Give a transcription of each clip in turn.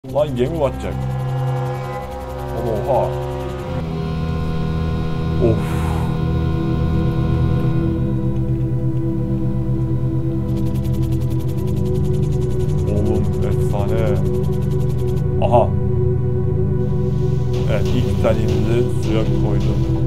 Lan gemi batacak. Oha. Of. Oğlum efsane. Aha. Evet, ilk tanemizi suya koydum.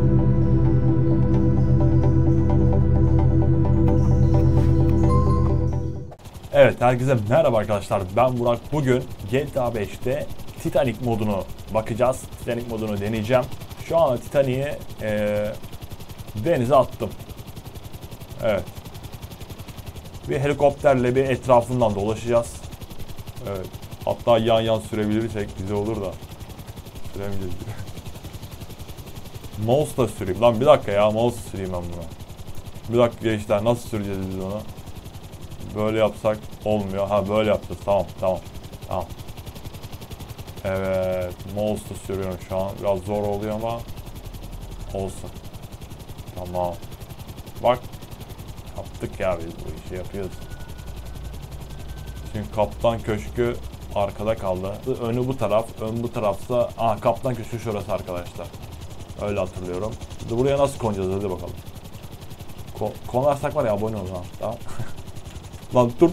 Evet, herkese merhaba arkadaşlar. Ben Burak. Bugün GTA 5'te Titanic modunu bakacağız. Titanic modunu deneyeceğim. Şu anda Titanic'i denize attım. Evet. Bir helikopterle bir etrafından dolaşacağız. Evet. Hatta yan yan sürebilirsek güzel olur da. Süremeyeceğiz. Mouse da süreyim. Lan bir dakika ya, mouse süreyim ben buna. Bir dakika gençler, nasıl süreceğiz biz onu? Böyle yapsak olmuyor. Ha, böyle yapacağız. Tamam. Evet. Mouse'la sürüyorum şu an. Biraz zor oluyor ama olsun. Tamam. Bak. Yaptık ya, biz bu işi yapıyoruz. Şimdi Kaptan Köşkü arkada kaldı. Önü bu taraf. Ön bu tarafsa. Aha, Kaptan Köşkü şurası arkadaşlar. Öyle hatırlıyorum. Şimdi buraya nasıl konacağız, hadi bakalım. Konarsak var ya, abone ol ha. Tamam. Lan dur.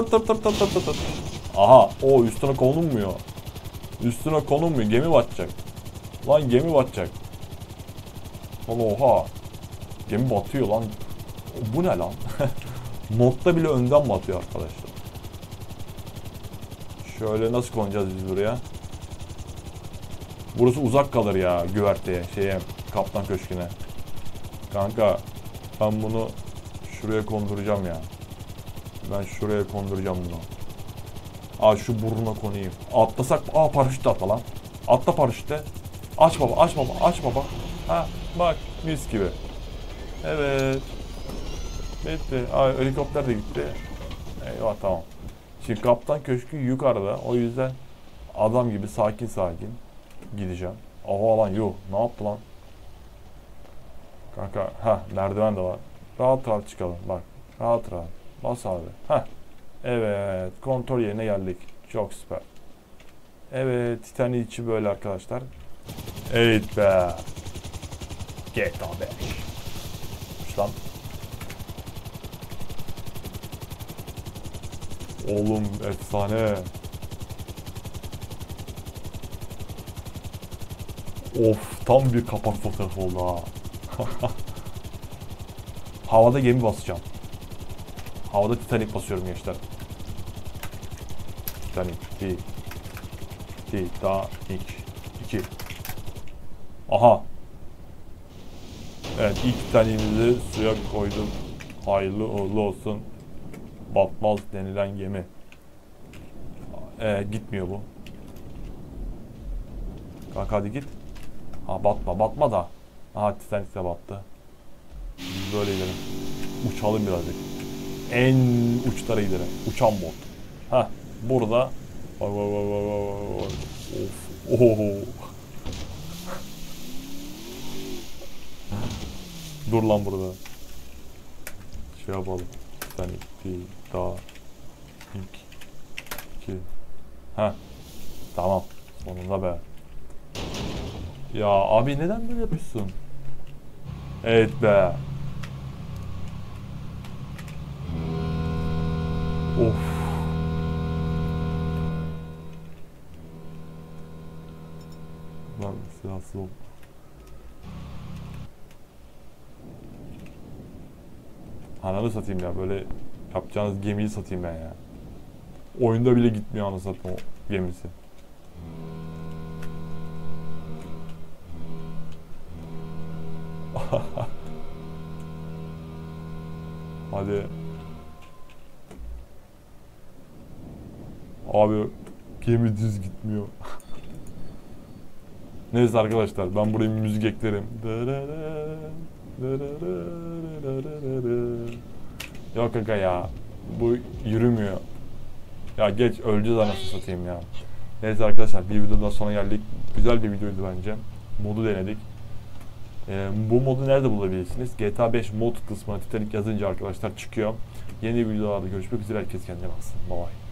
Aha, o üstüne konulmuyor. Üstüne konulmuyor. Gemi batacak. Lan gemi batacak. Lan oha. Gemi batıyor lan. Bu ne lan? Modda bile önden batıyor arkadaşlar. Şöyle nasıl konacağız biz buraya? Burası uzak kalır ya güverteye, Kaptan Köşkü'ne. Kanka, ben bunu şuraya konduracağım ya. Ben şuraya konduracağım bunu. Aa, şu burnuna konayım. Atlasak, paraşüt atla lan. Atla paraşütle. Aç baba. Ha, bak, mis gibi. Evet. Bitti. Helikopter de gitti. Eyvah, tamam. Şimdi Kaptan Köşkü yukarıda. O yüzden adam gibi sakin gideceğim. Oha lan, yuh. Ne yaptı lan? Kanka, merdiven de var. Rahat çıkalım bak. Rahat. Bas abi. Evet, kontrol yerine geldik. Çok süper. Evet, Titanic içi böyle arkadaşlar. Evet be. GTA 5. Lan. Oğlum efsane. Of, tam bir kapak fotoğrafı oldu ha. Havada gemi basacağım. Havada Titanic basıyorum gençler. Titanic. Titanic 2. Aha. Evet, ilk Titanic'imizi suya koydum. Hayırlı uğurlu olsun. Batmaz denilen gemi. Gitmiyor bu. Kanka hadi git. Batma da. Aha, Titanic de battı. Biz böyle gidelim. Uçalım birazcık. En uçlara gidelim. Uçan bot. Burada. Of. Oho. Dur lan burada. Şey yapalım. Titanic daha ilk 2. Tamam. Sonunda be. Ya abi, neden böyle yapıyorsun? Evet be. Of. Lan silahsız oldu. Ananı satayım ya, böyle yapacağınız gemiyi satayım ben ya. Oyunda bile gitmiyor anasını satayım o gemisi. Hadi. Abi, gemi düz gitmiyor. Neyse arkadaşlar, ben buraya bir müzik eklerim. Yok kanka ya, bu yürümüyor. Ya geç, öleceğiz anasını satayım ya. Neyse arkadaşlar, bir videodan sonra geldik. Güzel bir videoydu bence. Modu denedik. Bu modu nerede bulabilirsiniz? GTA 5 mod kısmına Titanic yazınca arkadaşlar çıkıyor. Yeni videolarda görüşmek üzere. Herkes kendine baksın. Bye bye.